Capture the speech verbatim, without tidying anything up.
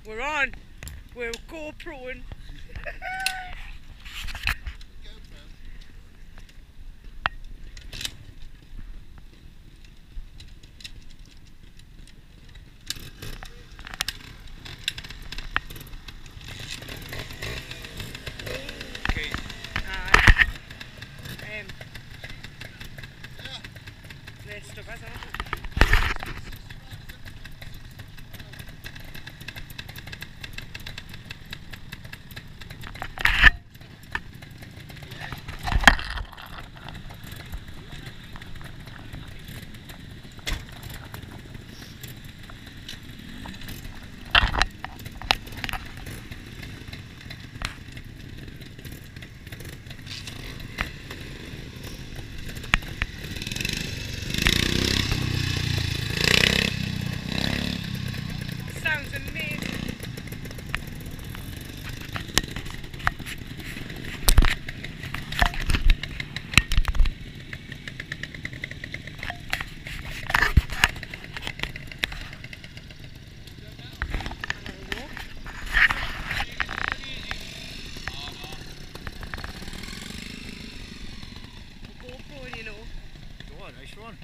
We're on. We're GoProing. Okay. Aye. Um, Rest of us, aren't we? Sounds amazing. GoPro, you know. Go on, nice one.